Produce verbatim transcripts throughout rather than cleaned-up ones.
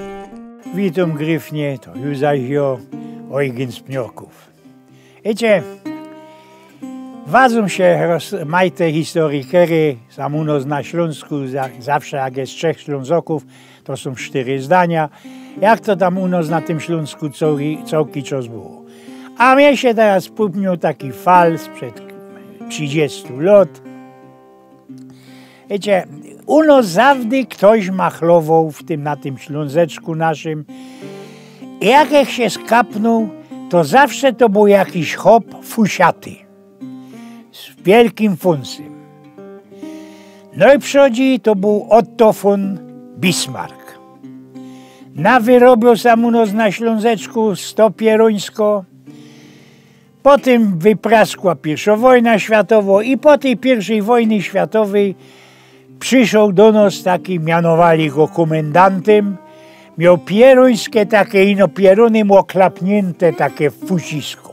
Witam Gryfnie, to już zaś jo, Eugen z Pniorków. Wiecie, wadzą się rozmaite historykery, sam u nas na Śląsku, za, zawsze jak jest trzech Ślązoków, to są cztery zdania, jak to tam u nas na tym Śląsku całki, całki czas było. A mnie się teraz pupnił taki fal sprzed trzydziestu lat. Wiecie, u nas zawdy ktoś machlował w tym, na tym Ślązeczku naszym. I jak się skapnął, to zawsze to był jakiś chłop fusiaty z wielkim funsem. No i przychodzi, to był Otto von Bismarck. Nawyrobił sam u nas na Ślązeczku sto pierońsko. Potem wypraskła pierwsza wojna światowa i po tej pierwszej wojnie światowej przyszedł do nas taki, mianowali go komendantem. Miał pierońskie takie, ino pieronem oklapnięte takie fusisko.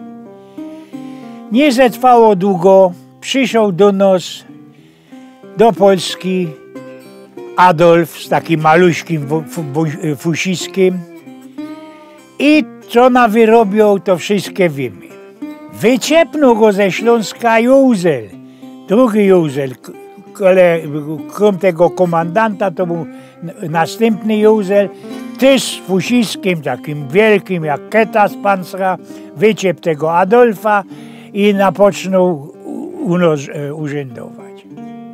Nie zetrwało długo, przyszedł do nas, do Polski, Adolf z takim maluśkim fusiskiem i co nawyrobił, to wszystkie wiemy. Wyciepnął go ze Śląska Józel, drugi Józel, ale krom tego komandanta to był następny Józel, też z fusiskiem takim wielkim jak keta z pancra, wyciep tego Adolfa i napoczął u nas urzędować.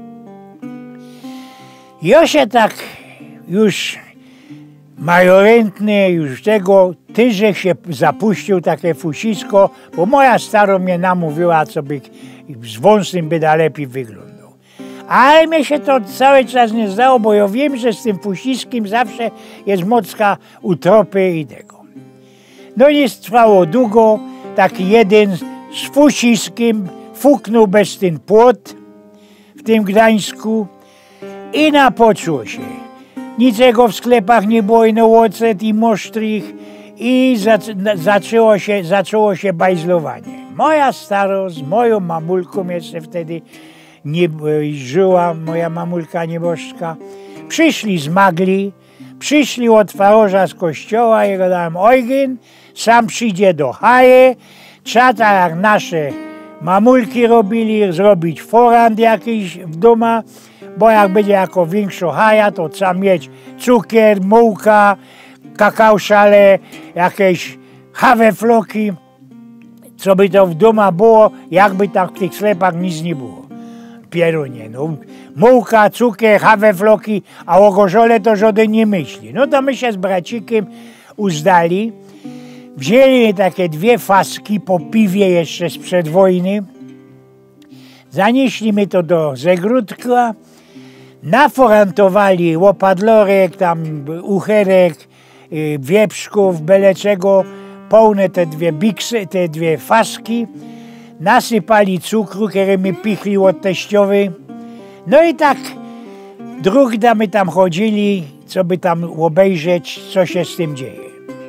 Ja się tak już majorentny, już tego, tyże się zapuścił takie fusisko, bo moja stara mnie namówiła, co by z wąsem by da lepiej wyglądał. Ale mnie się to cały czas nie zdało, bo ja wiem, że z tym fusiskiem zawsze jest mocka utropy i tego. No nie trwało długo, taki jeden z fusiskiem fuknął bez ten płot w tym Gdańsku i napoczło się. Niczego w sklepach nie było, i no ocet i mosztrych i zaczęło się, zaczęło się bajzlowanie. Moja stara z moją mamulką jeszcze wtedy nie żyła, moja mamulka nieboszczka, przyszli z Magli, przyszli od faroża z kościoła i gadałem, Eugen, sam przyjdzie do chaje, trzeba tak jak nasze mamulki robili, zrobić forand jakiś w doma, bo jak będzie jako większa haja, to trzeba mieć cukier, mułka, kakao szale, jakieś hawefloki, co by to w domu było, jakby tak w tych sklepach nic nie było. Pierunie, no. Mułka, cukier, hawefloki, a o gorzole to żaden nie myśli. No to my się z bracikiem uzdali, wzięli takie dwie faski po piwie jeszcze sprzed wojny, zanieśli mi to do Zegródka, naforantowali łopadlorek, tam ucherek, wieprzków, byle czego, pełne te dwie biksy, te dwie faski, nasypali cukru, który mi pichli od teściowej. No i tak drugi my tam chodzili, co by tam obejrzeć, co się z tym dzieje.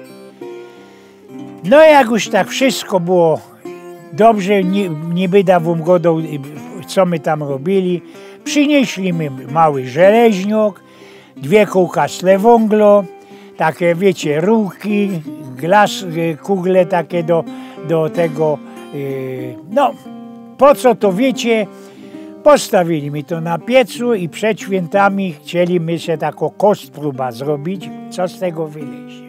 No jak już tak wszystko było dobrze, nie, niby dawum godą, co my tam robili, przynieśli mi mały żeleźniok, dwie kółka slewąglo, takie wiecie, rurki, glas, kugle takie do, do tego, yy, no po co to wiecie, postawili mi to na piecu i przed świętami chcieli mi się taką kostpróba zrobić, co z tego wylezie.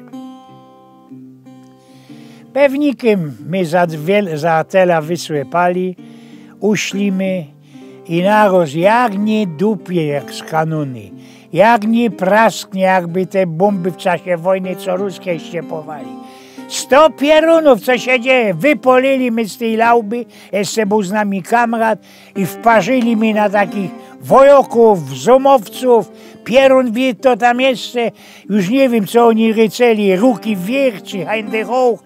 Pewnikiem my za, za tela wysłepali, uszlimy i naroz jak nie dupie jak z kanony, jak nie prasknie, jakby te bomby w czasie wojny co ruskie ściepowali. Sto pierunów, co się dzieje, wypolili my z tej lauby, jeszcze był z nami kamrat i wparzyli mi na takich wojoków, zumowców, pierun wie to tam jeszcze, już nie wiem co oni ryceli, ruki wierch czy hände hoch,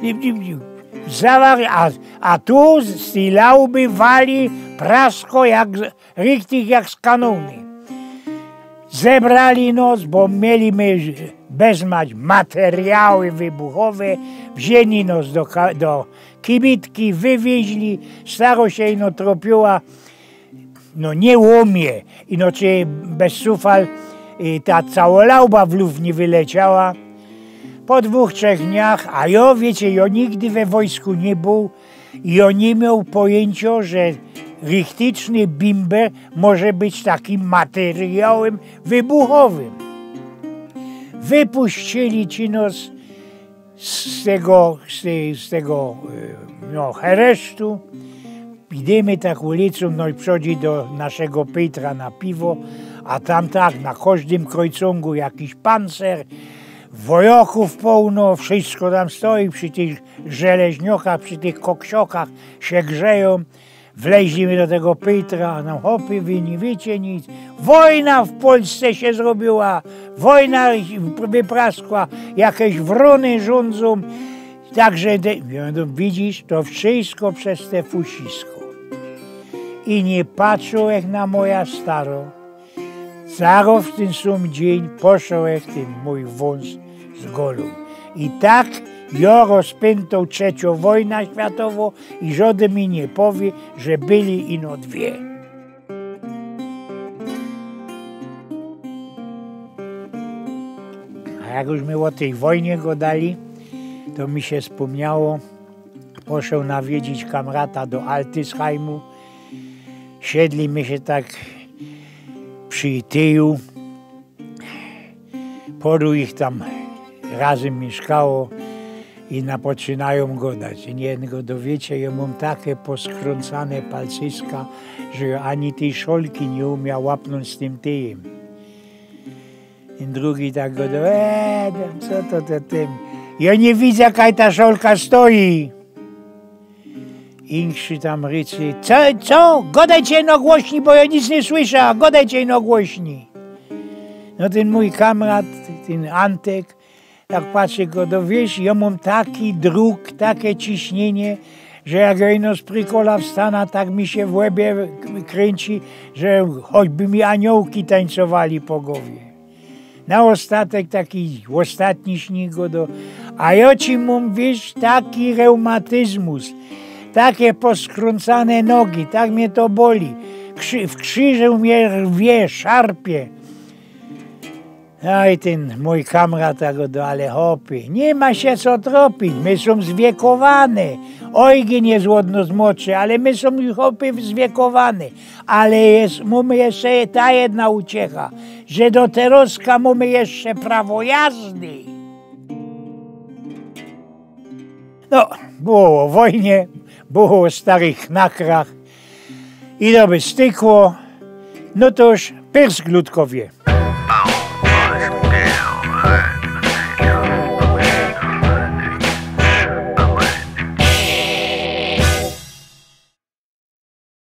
a, a tu z tej lauby wali prasko jak, richtig jak z kanony. Zebrali nos, bo mieliśmy bezmać materiały wybuchowe, wzięli nos do, do kibitki, wywieźli, staro się ino tropiła, no nie łomie, ino czy bez sufal i ta całolauba w luf nie wyleciała. Po dwóch, trzech dniach, a ja wiecie, ja nigdy we wojsku nie był i ja nie miał pojęcia, że richtyczny bimber może być takim materiałem wybuchowym. Wypuścili ci nos z tego, z, tej, z tego no, heresztu. Idziemy tak ulicą, no i przychodzi do naszego Petra na piwo, a tam tak, na każdym krojcągu jakiś pancer, wojaków pełno, wszystko tam stoi, przy tych żeleźniokach, przy tych koksiokach się grzeją. Wleźliśmy do tego Petra, a nam hopy, wy nie wiecie nic. Wojna w Polsce się zrobiła, wojna wypraskła, jakieś wrony rządzą. Także widzisz, to wszystko przez te fusisko. I nie patrzą jak na moja staro. Zaro w ten sam dzień poszedł jak ten mój wąs z golą. I tak ja rozpętał trzecią wojnę światową i żaden mi nie powie, że byli ino dwie. A jak już my o tej wojnie gadali, to mi się wspomniało, poszedł nawiedzić kamrata do Altysheimu. Siedliśmy się tak przy tyju. Poru ich tam razem mieszkało i napoczynają gadać. I jednego dowiecie, ja mam takie poskrącane palcyska, że ani tej szolki nie umiał łapnąć z tym tyjem. I drugi tak go do, eee, co to to tym? Ja nie widzę, jaka ta szolka stoi. Inszy tam rycy, co, co? Godajcie no głośni, bo ja nic nie słyszę, godajcie no głośni. No ten mój kamrat, ten Antek, tak patrzy go do wieś, ja mam taki druk, takie ciśnienie, że jak jeno z prykola wstana, tak mi się w łebie kręci, że choćby mi aniołki tańcowali po głowie. Na ostatek taki ostatni śnig go do... A ja ci mam, wiesz, taki reumatyzmus, takie poskręcane nogi, tak mnie to boli. Krzy, w krzyżu mnie rwie, szarpie. No i ten mój kamrat go do, ale hopy, nie ma się co tropić, my są zwiekowane. Ojgień jest łodno zmłodszy, ale my są hopy zwiekowane. Ale jest, mamy jeszcze ta jedna uciecha, że do Teroska mamy jeszcze prawo jazdy. No, było o wojnie, było o starych nakrach i to by stykło, no to już pyrsk ludkowie.